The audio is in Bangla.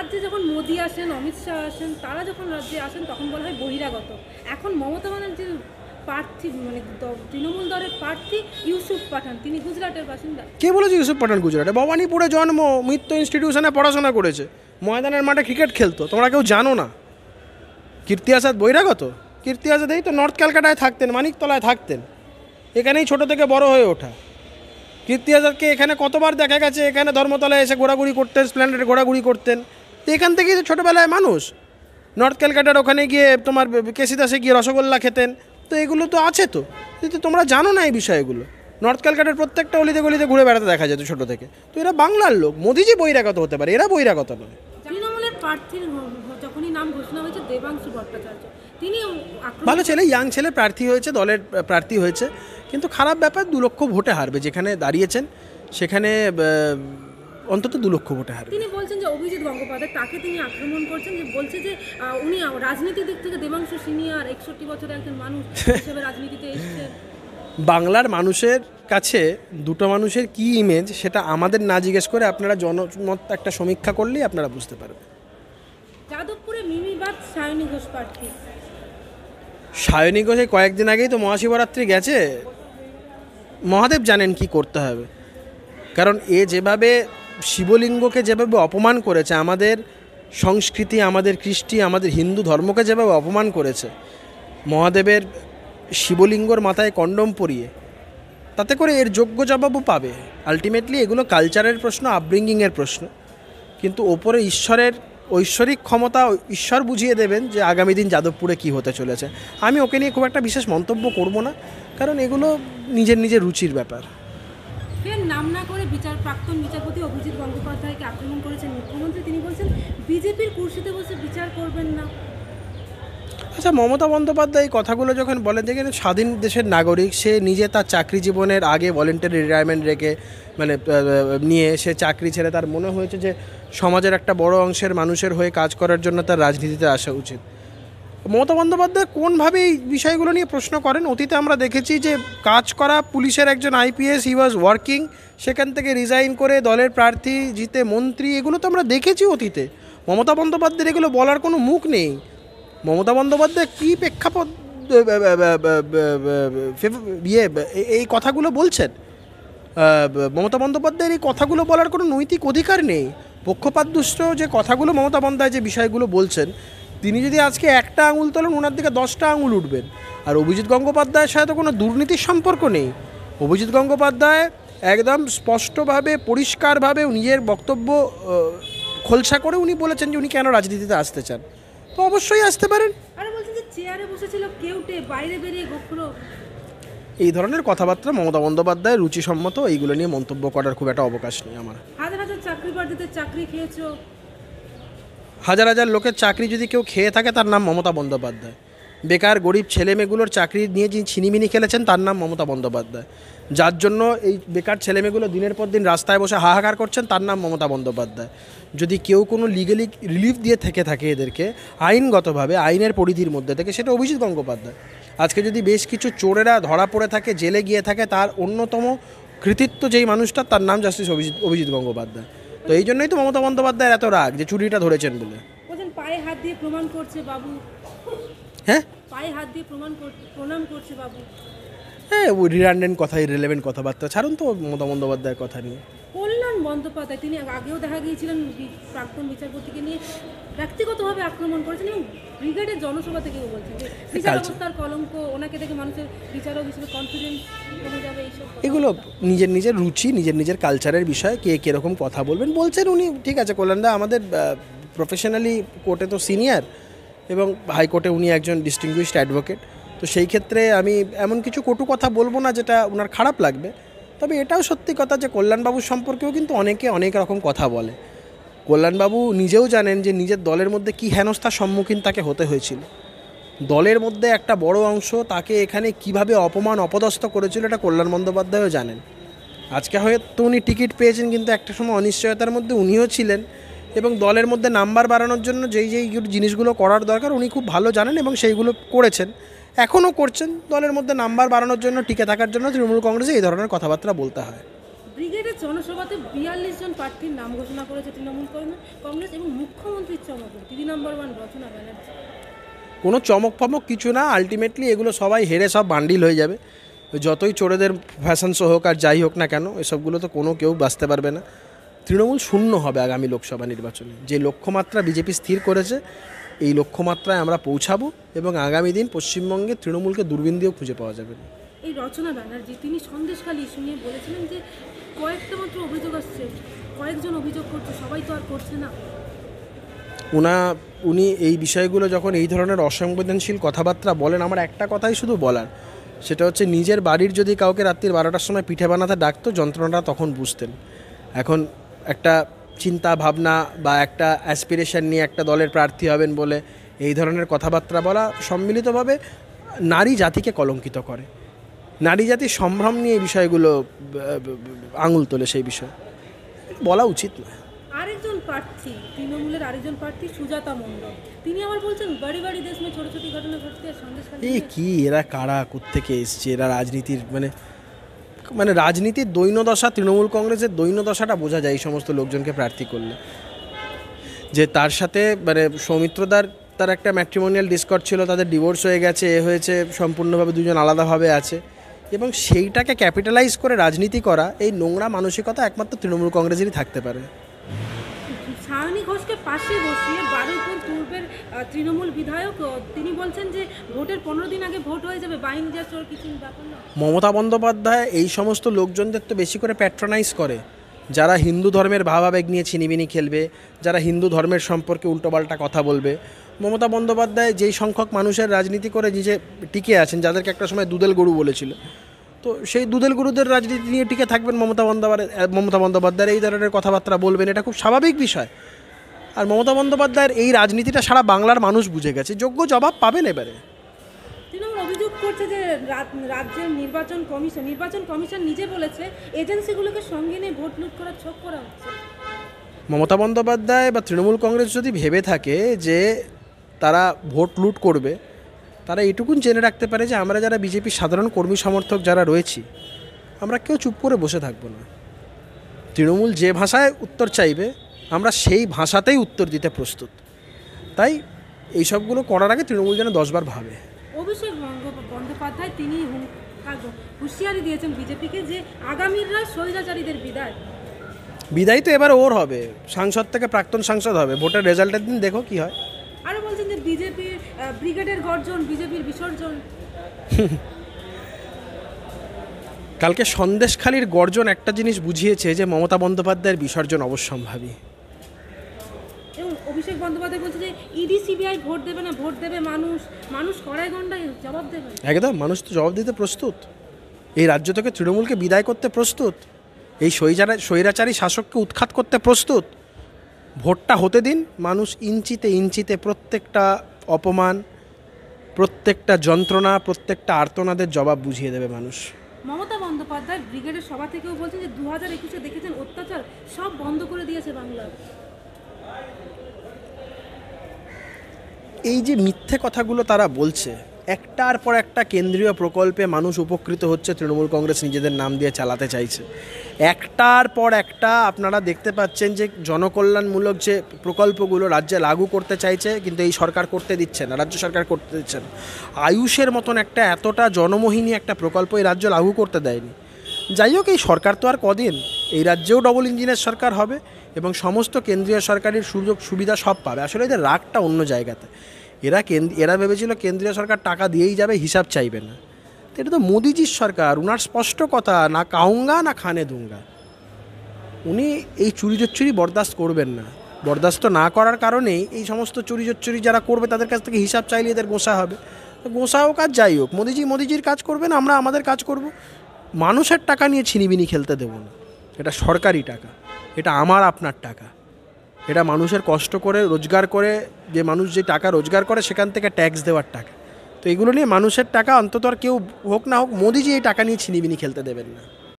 রাজ্যে যখন মোদি আসেন, অমিত শাহ আসেন, তারা যখন রাজ্যে আসেন তখন বলা হয় বহিরাগত। এখন মমতা ব্যানার্জির প্রার্থী মানে তৃণমূল দলের প্রার্থী ইউসুফ পাঠান, তিনি গুজরাটের বাসিন্দা। কে বলেছে ইউসুফ পাঠান গুজরাটে? ভবানীপুরে জন্ম, মিত্র ইনস্টিটিউশনে পড়াশোনা করেছে, ময়দানের মাঠে ক্রিকেট খেলতো, তোমরা কেউ জানো না? কীর্তি আজাদ বহিরাগত? কীর্তি আজাদ এই তো নর্থ ক্যালকাটায় থাকতেন, মানিকতলায় থাকতেন, এখানেই ছোট থেকে বড় হয়ে ওঠা। কীর্তি আজাদকে এখানে কতবার দেখা গেছে, এখানে ধর্মতলায় এসে ঘোরাঘুরি করতেন, স্প্ল্যানেডে ঘোরাঘুরি করতেন, তো এখান থেকেই তো ছোটোবেলায় মানুষ। নর্থ ক্যালকাটার ওখানে গিয়ে তোমার কেসিদাসে গিয়ে রসগোল্লা খেতেন, তো এগুলো তো আছে। তো কিন্তু তোমরা জানো না এই বিষয়গুলো। নর্থ ক্যালকাটার প্রত্যেকটা অলিতে গলিতে ঘুরে বেড়াতে দেখা যেত ছোটো থেকে। তো এরা বাংলার লোক। মোদিজি বহিরাগত হতে পারে, এরা বহিরাগত নয়। তৃণমূলের প্রার্থীর যখনই নাম ঘোষণা হয়েছে দেবাংশু ভট্টাচার্য, তিনি ভালো ছেলে, ইয়াং ছেলে, প্রার্থী হয়েছে, দলের প্রার্থী হয়েছে, কিন্তু খারাপ ব্যাপার 2 লক্ষ ভোটে হারবে। যেখানে দাঁড়িয়েছেন সেখানে অন্তত 2 লক্ষ ভোটে হারবে। তিনি বলছেন যে অভিজিৎ গঙ্গোপাধ্যায়, তাকে তিনি আক্রমণ করছেন, যে বলছে যে উনি রাজনীতির দিক থেকে দেবাংশু সিনিয়র, 61 বছরের একজন মানুষ হিসেবে রাজনীতিতে এসেছেন। বাংলার মানুষের কাছে দুটো মানুষের কী ইমেজ সেটা আমাদের না জিজ্ঞেস করে আপনারা জনমত একটা সমীক্ষা করলেই আপনারা বুঝতে পারবেন। যাদবপুরে মিমিবাদ সায়নী ঘোষ প্রার্থী। সায়নী ঘোষে কয়েকদিন আগেই তো মহাশিবরাত্রি গেছে। মহাদেব জানেন কি করতে হবে, কারণ এ যেভাবে শিবলিঙ্গকে যেভাবে অপমান করেছে, আমাদের সংস্কৃতি, আমাদের কৃষ্টি, আমাদের হিন্দু ধর্মকে যেভাবে অপমান করেছে, মহাদেবের শিবলিঙ্গর মাথায় কন্ডম পরিয়ে, তাতে করে এর যোগ্য জবাবও পাবে। আলটিমেটলি এগুলো কালচারের প্রশ্ন, আপব্রিঙ্গিংয়ের প্রশ্ন, কিন্তু ওপরে ঈশ্বরের ঐশ্বরিক ক্ষমতা, ঈশ্বর বুঝিয়ে দেবেন যে আগামী দিন যাদবপুরে কী হতে চলেছে। আমি ওকে নিয়ে খুব একটা বিশেষ মন্তব্য করব না, কারণ এগুলো নিজের নিজের রুচির ব্যাপার। ফের নাম না করে প্রাক্তন বিচারপতি অভিজিৎ গঙ্গোপাধ্যায়কে আক্রমণ করেছেন মুখ্যমন্ত্রী। তিনি বলছেন বিজেপির কুর্সিতে বসে বিচার করবেন না। আচ্ছা, মমতা বন্দ্যোপাধ্যায় এই কথাগুলো যখন বলেন, যেখানে স্বাধীন দেশের নাগরিক, সে নিজে তার চাকরি জীবনের আগে ভলেন্টারি রিটায়ারমেন্ট রেখে নিয়ে সে চাকরি ছেড়ে, তার মনে হয়েছে যে সমাজের একটা বড় অংশের মানুষের হয়ে কাজ করার জন্য তার রাজনীতিতে আসা উচিত। মমতা বন্দ্যোপাধ্যায় কোনভাবে এই বিষয়গুলো নিয়ে প্রশ্ন করেন? অতীতে আমরা দেখেছি যে কাজ করা পুলিশের একজন আইপিএস, হি ওয়াজ ওয়ার্কিং, সেখান থেকে রিজাইন করে দলের প্রার্থী জিতে মন্ত্রী, এগুলো তো আমরা দেখেছি অতীতে। মমতা বন্দ্যোপাধ্যায়ের এগুলো বলার কোনো মুখ নেই। মমতা বন্দ্যোপাধ্যায় কী প্রেক্ষাপট এই কথাগুলো বলছেন? মমতা বন্দ্যোপাধ্যায়ের এই কথাগুলো বলার কোনো নৈতিক অধিকার নেই। পক্ষপাতদুষ্ট যে কথাগুলো মমতা বন্দ্যোপাধ্যায় যে বিষয়গুলো বলছেন, তিনি যদি আজকে একটা আঙুল তোলেন, ওনার দিকে 10টা আঙুল উঠবেন। আর অভিজিৎ গঙ্গোপাধ্যায়ের সাথে তো কোনো দুর্নীতির সম্পর্ক নেই। অভিজিৎ গঙ্গোপাধ্যায় একদম স্পষ্টভাবে, পরিষ্কারভাবে নিজের বক্তব্য খোলসা করে উনি বলেছেন যে উনি কেন রাজনীতিতে আসতে চান। তো অবশ্যই আসতে পারেন। আরে বলছেন যে চেয়ারে বসেছিল কেউটে, বাইরে বেরিয়ে গোখরো। এই ধরনের কথাবার্তা মমতা বন্দ্যোপাধ্যায়ের রুচিসম্মত, এইগুলো নিয়ে মন্তব্য করার খুব একটা অবকাশ নেই আমার। হাজার হাজার চাকরি প্রার্থীদের চাকরি খেয়েছো। হাজার হাজার লোকের চাকরি যদি কেউ খেয়ে থাকে, তার নাম মমতা বন্দ্যোপাধ্যায়। বেকার গরিব ছেলেমেয়েগুলোর চাকরি নিয়ে যিনি ছিনিমিনি খেলেছেন, তার নাম মমতা বন্দ্যোপাধ্যায়। যার জন্য এই বেকার ছেলেমেয়েগুলো দিনের পর দিন রাস্তায় বসে হাহাকার করছেন, তার নাম মমতা বন্দ্যোপাধ্যায়। যদি কেউ কোনো লিগালি রিলিফ দিয়ে থেকে থাকে এদেরকে, আইনগতভাবে আইনের পরিধির মধ্যে থেকে, সেটা অভিজিৎ গঙ্গোপাধ্যায়। আজকে যদি বেশ কিছু চোরেরা ধরা পড়ে থাকে, জেলে গিয়ে থাকে, তার অন্যতম কৃতিত্ব যেই মানুষটা, তার নাম জাস্টিস অভিজিৎ গঙ্গোপাধ্যায়। তো এই জন্যই তো মমতা বন্দ্যোপাধ্যায়ের এত রাগ যে চুরিটা ধরেছেন বলে। বলছেন পায়ে হাত দিয়ে প্রমাণ করছে বাবু। হ্যাঁ, পায়ে হাত দিয়ে প্রণাম করছে বাবু। হ্যাঁ, ওই রিডান্ডেন্ট কথা, ইররিলেভেন্ট কথাবার্তা ছাড়ুন তো মমতা বন্দ্যোপাধ্যায়ের কথা নিয়ে। কল্যাণ বন্দ্যোপাধ্যায়, তিনি আগেও দেখা গিয়েছিলেন প্রাক্তন বিচারপতিকে নিয়ে ব্যক্তিগতভাবে আক্রমণ করেছেন, এবং ব্রিগেডের জনসভা থেকেও বলছেন যে বিচার ব্যবস্থার কলঙ্ক, ওনাকে দেখে মানুষের বিচারক হিসেবে কনফিডেন্স কমে যাবে। এইসব এগুলো নিজের নিজের রুচি, নিজের নিজের কালচারের বিষয়, কে কীরকম কথা বলবেন বলছেন উনি। ঠিক আছে, কল্যাণদা আমাদের প্রফেশনালি কোর্টে তো সিনিয়র, এবং হাইকোর্টে উনি একজন ডিস্টিংগুইশড অ্যাডভোকেট। তো সেই ক্ষেত্রে আমি এমন কিছু কটু কথা বলবো না যেটা ওনার খারাপ লাগবে। তবে এটাও সত্যি কথা যে কল্যাণবাবুর সম্পর্কেও কিন্তু অনেকে অনেক রকম কথা বলে। কল্যাণবাবু নিজেও জানেন যে নিজের দলের মধ্যে কী হেনস্থার সম্মুখীন তাকে হতে হয়েছিল। দলের মধ্যে একটা বড় অংশ তাকে এখানে কিভাবে অপমান অপদস্থ করেছিল, এটা কল্যাণ বন্দ্যোপাধ্যায়ও জানেন। আজকে হয়তো উনি টিকিট পেয়েছেন, কিন্তু একটা সময় অনিশ্চয়তার মধ্যে উনিও ছিলেন, এবং দলের মধ্যে নাম্বার বাড়ানোর জন্য যেই জিনিসগুলো করার দরকার উনি খুব ভালো জানেন, এবং সেইগুলো করেছেন, এখনও করছেন। দলের মধ্যে নাম্বার বাড়ানোর জন্য, টিকে থাকার জন্য তৃণমূল কংগ্রেসে এই ধরনের কথাবার্তা বলতে হয়। ব্রিগেডের জনসভাতে 42 জন প্রার্থীর নাম ঘোষণা করেছে তৃণমূল কংগ্রেস এবং মুখ্যমন্ত্রীর চমক দিদি নম্বর 1 রচনা ব্যানার্জি। কোনো চমক ফমক কিছু না, আলটিমেটলি এগুলো সবাই হেরে সব বান্ডিল হয়ে যাবে। যতই চোরেদের ফ্যাশন শো হোক আর যাই হোক না কেন, এসবগুলো তো কোনো কেউ বাঁচতে পারবে না। তৃণমূল শূন্য হবে আগামী লোকসভা নির্বাচনে। যে লক্ষ্যমাত্রা বিজেপি স্থির করেছে, এই লক্ষ্যমাত্রায় আমরা পৌঁছাবো এবং আগামী দিন পশ্চিমবঙ্গে তৃণমূলকে দূরবীন দিয়েও খুঁজে পাওয়া যাবে না। এই রচনা ব্যানার্জি তিনি সন্দেশখালী ইস্যু নিয়ে বলেছিলেন যে কয়েকটা মাত্র অভিযোগ আসছে, কয়েকজন অভিযোগ করছে, সবাই তো আর করছে না। উনি এই বিষয়গুলো যখন এই ধরনের অসংবেদনশীল কথাবার্তা বলেন, আমার একটা কথাই শুধু বলার, সেটা হচ্ছে নিজের বাড়ির যদি কাউকে রাত্রির 12টার সময় পিঠে বানাতে ডাকতো, যন্ত্রণাটা তখন বুঝতেন। এখন একটা চিন্তা ভাবনা বা একটা অ্যাসপিরেশন নিয়ে একটা দলের প্রার্থী হবেন বলে এই ধরনের কথাবার্তা বলা সম্মিলিতভাবে নারী জাতিকে কলঙ্কিত করে। নারী জাতির সম্ভ্রম নিয়ে এই বিষয়গুলো আঙুল তোলে, সেই বিষয় বলা উচিত না। আরেকজন প্রার্থী, তৃণমূলের আরেকজন প্রার্থী সুজাতা মণ্ডল, তিনি আবার বলছেন বাড়ি বাড়ি দেশ মে ছোট ছোট ঘটনা ঘটতে সন্দেশখালী। এই কি এরা কারা, কোত্থেকে এসছে এরা? রাজনীতির মানে রাজনীতির দৈন্যদশা, তৃণমূল কংগ্রেসের দৈন্যদশাটা বোঝা যায় এই সমস্ত লোকজনকে প্রার্থী করলে। যে তার সাথে সৌমিত্রদার তার একটা ম্যাট্রিমোনিয়াল ডিসকর্ড ছিল, তাদের ডিভোর্স হয়ে গেছে, এ হয়েছে, সম্পূর্ণভাবে দুজন আলাদাভাবে আছে, এবং সেইটাকে ক্যাপিটালাইজ করে রাজনীতি করা, এই নোংরা মানসিকতা একমাত্র তৃণমূল কংগ্রেসেরই থাকতে পারে। সায়নী ঘোষকে পাশে বসিয়ে বারুইপুর পূর্বের তৃণমূল বিধায়ক, তিনি বলছেন যে ভোটের 15 দিন আগে ভোট হয়ে যাবে, বাইন যা চোর কিছু ব্যাপার না। মমতা বন্দ্যোপাধ্যায় এই সমস্ত লোকজনদের তো বেশি করে প্যাট্রোনাইজ করে, যারা হিন্দু ধর্মের ভাবাবেগ নিয়ে ছিনিমিনি খেলবে, যারা হিন্দু ধর্মের সম্পর্কে উল্টোপাল্টা কথা বলবে। মমতা বন্দ্যোপাধ্যায় যেই সংখ্যক মানুষের রাজনীতি করে নিজে টিকে আছেন, যাদেরকে একটা সময় দুধেল গরু বলেছিল, তো সেই দুধেল গরুদের রাজনীতি নিয়ে টিকে থাকবেন মমতা বন্দ্যোপাধ্যায়ের এই ধরনের কথাবার্তা বলবেন, এটা খুব স্বাভাবিক বিষয়। আর মমতা বন্দ্যোপাধ্যায়ের এই রাজনীতিটা সারা বাংলার মানুষ বুঝে গেছে, যোগ্য জবাব পাবেন এবারে। তৃণমূল অভিযোগ করছে যে রাজ্যের নির্বাচন কমিশন নিজে বলেছে এজেন্সিগুলোকে সঙ্গে নিয়ে ভোট লুট করার ছক করা হচ্ছে। মমতা বন্দ্যোপাধ্যায় বা তৃণমূল কংগ্রেস যদি ভেবে থাকে যে তারা ভোট লুট করবে, তারা এটুকুন জেনে রাখতে পারে যে আমরা যারা বিজেপির সাধারণ কর্মী সমর্থক যারা রয়েছি, আমরা কেউ চুপ করে বসে থাকবো না। তৃণমূল যে ভাষায় উত্তর চাইবে, আমরা সেই ভাষাতেই উত্তর দিতে প্রস্তুত। তাই এইসবগুলো করার আগে তৃণমূল যেন 10 বার ভাবে। অভিষেক বন্দ্যোপাধ্যায় তিনি হুঁশিয়ারি দিয়েছেন বিজেপিকে যে আগামীরা স্বৈরাচারীদের বিদায় তো এবার ওর হবে, সাংসদ থেকে প্রাক্তন সাংসদ হবে, ভোটের রেজাল্টের দিন দেখো কি হয়। আরও বলছেন যে বিজেপির ব্রিগেডের গর্জন, বিজেপির বিসর্জন। কালকে সন্দেশখালীর গর্জন একটা জিনিস বুঝিয়েছে যে মমতা বন্দ্যোপাধ্যায়ের বিসর্জন অবশ্যম্ভাবী। এবং অভিষেক বন্দ্যোপাধ্যায় বলছে যে ইডি সিবিআই ভোট দেবে না, ভোট দেবে মানুষ কড়াই গন্ডায় জবাব দেবে। একদম, মানুষ তো জবাব দিতে প্রস্তুত। এই রাজ্য থেকে তৃণমূলকে বিদায় করতে প্রস্তুত, এই স্বৈরাচারী শাসককে উৎখাত করতে প্রস্তুত। ভোটটা হতে দিন, মানুষ ইঞ্চিতে ইঞ্চিতে প্রত্যেকটা অপমান, প্রত্যেকটা যন্ত্রণা, প্রত্যেকটা আর্তনাদের জবাব বুঝিয়ে দেবে মানুষ। মমতা বন্দ্যোপাধ্যায় ব্রিগেডের সভা থেকেও বলছেন যে 2021-এ দেখেছেন অত্যাচার সব বন্ধ করে দিয়েছে বাংলা। এই যে মিথ্যে কথাগুলো তারা বলছে, একটার পর একটা কেন্দ্রীয় প্রকল্পে মানুষ উপকৃত হচ্ছে, তৃণমূল কংগ্রেস নিজেদের নাম দিয়ে চালাতে চাইছে। একটার পর একটা আপনারা দেখতে পাচ্ছেন যে জনকল্যাণমূলক যে প্রকল্পগুলো রাজ্যে লাগু করতে চাইছে, কিন্তু এই সরকার করতে দিচ্ছে না, রাজ্য সরকার করতে দিচ্ছে না। আয়ুষের মতন একটা এতটা জনমোহিনী একটা প্রকল্প এই রাজ্য লাগু করতে দেয়নি। যাই হোক, এই সরকার তো আর কদিন, এই রাজ্যেও ডবল ইঞ্জিনের সরকার হবে এবং সমস্ত কেন্দ্রীয় সরকারের সুযোগ সুবিধা সব পাবে। আসলে এদের রাগটা অন্য জায়গাতে। এরা ভেবেছিল কেন্দ্রীয় সরকার টাকা দিয়েই যাবে, হিসাব চাইবে না। তো এটা তো মোদিজির সরকার, উনার স্পষ্ট কথা, না কাউঙ্গা না খানে দুঙ্গা। উনি এই চুরি বরদাস্ত করবেন না। বরদাস্ত না করার কারণেই এই সমস্ত চুরি যারা করবে তাদের কাছ থেকে হিসাব চাইলে এদের গোসা হবে। গোসা হোক আর যাই হোক, মোদিজির কাজ করবেন, আমরা আমাদের কাজ করব। মানুষের টাকা নিয়ে ছিনিবিনি খেলতে দেব না। এটা সরকারি টাকা, এটা আমার আপনার টাকা, এটা মানুষের কষ্ট করে রোজগার করে, যে মানুষ যে টাকা রোজগার করে সেখান থেকে ট্যাক্স দেওয়ার টাকা। তো এগুলো নিয়ে মানুষের টাকা অন্তত আর কেউ হোক না হোক, মোদিজি এই টাকা নিয়ে ছিনিবিনি খেলতে দেবেন না।